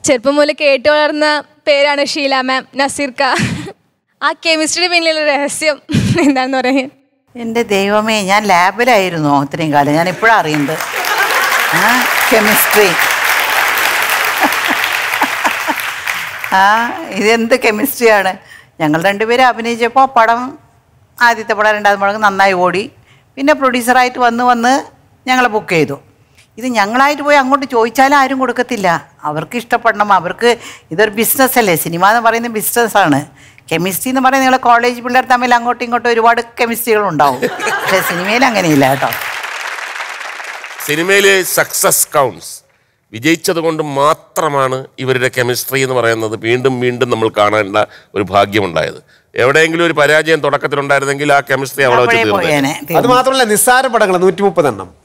ചെറുപ്പം മുതൽ കേട്ടു വളർന്ന പേരാണ് ഷീല മാം, നസീർക്ക. ആ കെമിസ്ട്രിയുടെ പിന്നിലുള്ള രഹസ്യം എന്താണെന്ന് പറയാൻ? എൻ്റെ ദൈവമേ, ഞാൻ ലാബിലായിരുന്നു ഇത്രയും കാലം. ഞാൻ ഇപ്പോഴാണ് അറിയുന്നത് കെമിസ്ട്രി. ഇതെന്ത് കെമിസ്ട്രിയാണ്. ഞങ്ങൾ രണ്ടുപേരും അഭിനയിച്ചപ്പോൾ പടം, ആദ്യത്തെ പടം, രണ്ടാമത്തെ പടം നന്നായി ഓടി. പിന്നെ പ്രൊഡ്യൂസറായിട്ട് വന്ന് ഞങ്ങളെ ബുക്ക് ചെയ്തു. ഇത് ഞങ്ങളായിട്ട് പോയി അങ്ങോട്ട് ചോദിച്ചാലും ആരും കൊടുക്കത്തില്ല. അവർക്ക് ഇഷ്ടപ്പെടണം. അവർക്ക് ഇതൊരു ബിസിനസ്സല്ലേ. സിനിമ എന്ന് പറയുന്നത് ബിസിനസ്സാണ്. കെമിസ്ട്രി എന്ന് പറയുന്നത് നിങ്ങൾ കോളേജ് പിള്ളേർ തമ്മിൽ അങ്ങോട്ടും ഇങ്ങോട്ടും ഒരുപാട് കെമിസ്ട്രികളുണ്ടാവും. പക്ഷേ സിനിമയിൽ അങ്ങനെയില്ല കേട്ടോ. സിനിമയിൽ സക്സസ് കൗണ്ട്സ്. വിജയിച്ചത് കൊണ്ട് മാത്രമാണ് ഇവരുടെ കെമിസ്ട്രി എന്ന് പറയുന്നത് വീണ്ടും വീണ്ടും നമ്മൾ കാണേണ്ട ഒരു ഭാഗ്യമുണ്ടായത്. എവിടെയെങ്കിലും ഒരു പരാജയം തുടക്കത്തിലുണ്ടായിരുന്നെങ്കിൽ ആ കെമിസ്ട്രി അവിടെ വെച്ച് തീർന്നു. അത് മാത്രമല്ല, നിസ്സാര പടങ്ങൾ 130 എണ്ണം